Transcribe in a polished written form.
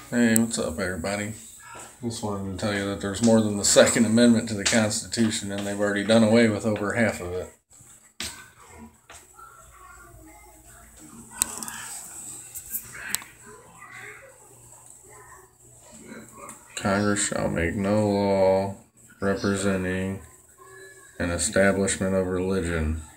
Hey, what's up, everybody? Just wanted to tell you that there's more than the Second Amendment to the Constitution, and they've already done away with over half of it. Congress shall make no law representing an establishment of religion